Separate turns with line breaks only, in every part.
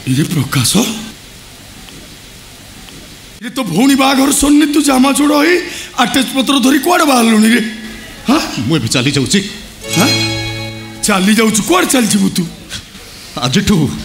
ये प्रकाश ये तो भौणी बाघर सुननी तू जामा जोड़ ही आटेज पत्र धरी कुआड़े बाहर रे। हाँ
मुझे चली जाऊँ।
हाँ चली जाऊँ कुआड़े चल जीवु तू
आज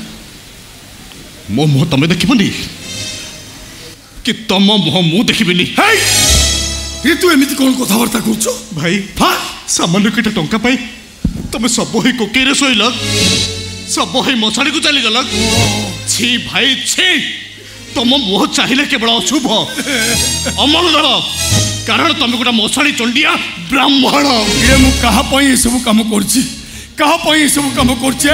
मो मुह तमें देखनी कि तुम मुह मु देखनी।
ये तू एमती कौन कथबार्ता कर
भाई?
हाँ
सामान्य किटा टंका पाई तुम सब ही कोकेरे शोल सब ही मशाणी को चलीगल। छी भाई छी तुम मुह चाहिए केवल अशुभ अमंगल कारण तुम गोटे मशाणी चंडिया ब्राह्मण।
ये मु कहा ये सब काम करछि कहा ये सब काम करछि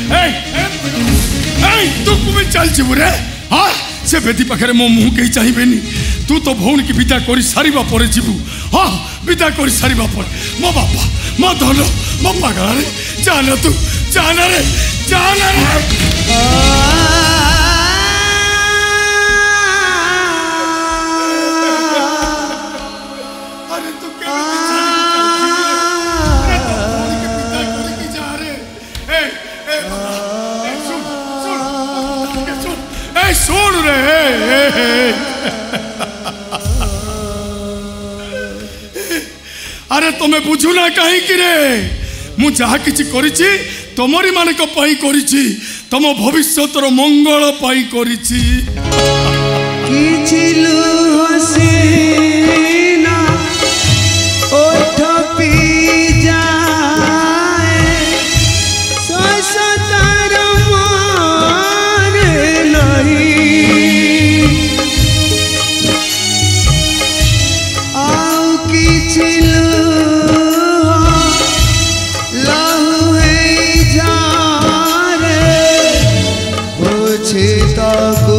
तू कुमे चल जीवु रे। हाँ से बेदी पाखे मो मुह कहीं चाहिए तू तो भौणी की विदा कर सारिबा परे जीवु। हाँ विदा कर सारिबा पर मो बापा मो धन मो पागल रे जाना तू जाना रे जाना रे। सुन रे अरे तुम्हें बुझू ना कहीं कि रे मु जहा किछि करिछि तमरी मानक पई करिछि तम भविष्यतर मंगल पई करिछि।
किछि हसीना ओठ पी जाए ससतर मारे नहीं आउ किछि लहू है जा रे पूछे तक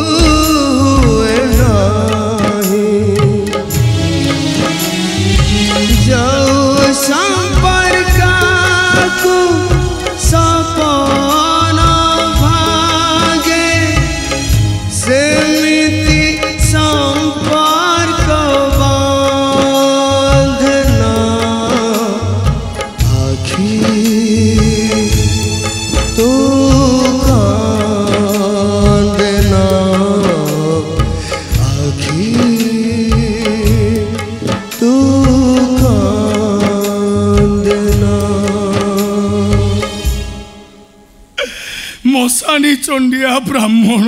मशाणी चंडिया ब्राह्मण।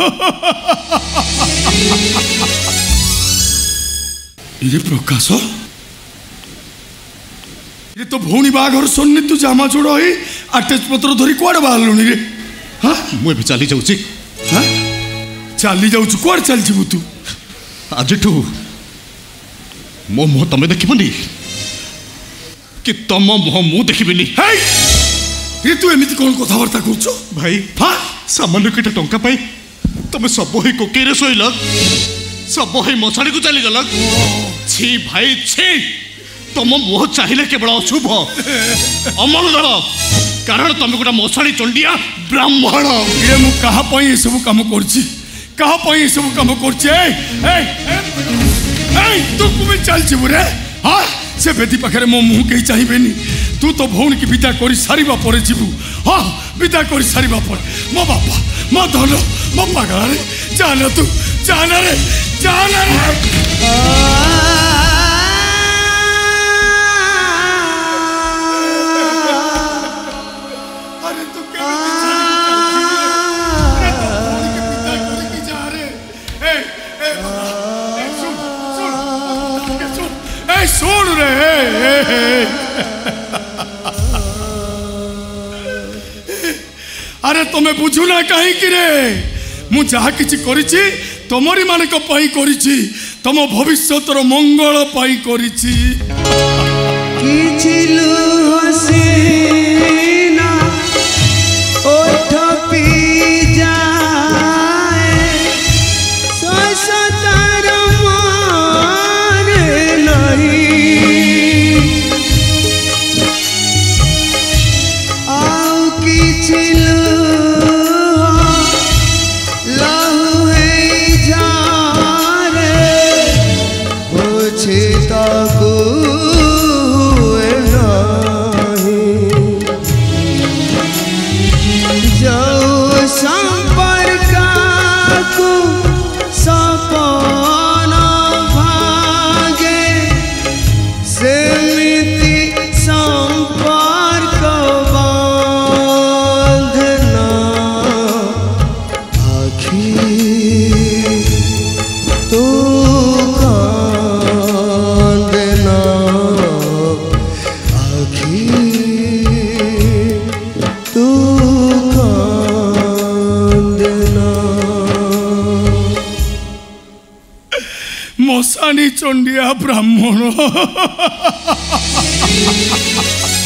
ये प्रकाश ये तो भौणी बाघर सुननी तू जामा जोड़ ही आटेज पत्र धरी कुआड़े बाहर रे। हाँ
मुझे चली जाऊँ।
हाँ चली जाऊँ कुआड़े चल जीवु तू
आज मो मुह तमें देखनी कि तुम मुह मु देखनी।
ये तू एमती कौन कथबार्ता कर
भाई?
हाँ
सामान्य किटा टंका पाई तुम सब ही कोकेरे शोल सब ही मशाणी को चलीगल। छी भाई छी तुम मुह चाहिए केवल अशुभ अमंगल कारण तुम गोटे मशाणी चंडिया ब्राह्मण।
ये मु कहा ये सब काम करछि कहा ये सब काम करछि तू कुमे चल जीवु रे। हाँ से बेदी पाखे मो मुह कहीं चाहिए तू तो भौणी की विदा कर सारिबा परे जीवु। हाँ विदा कर सारिबा पर मो बापा मो धन मो पागल रे जाना तू जाना रे जाना रे। सुन रे अरे तुम्हें बुझू ना कहीं कि रे मु जहा किछि करिछि तमरी मानक पई करिछि तम भविष्यतर मंगल पई करिछि।
किछि हसीना ओठ पी जाए ससतर मारे नहीं आउ किछि लहू है जा रे पूछे तक नहीं
ପାଣି ଚଣ୍ଡିଆ ବ୍ରାହ୍ମଣ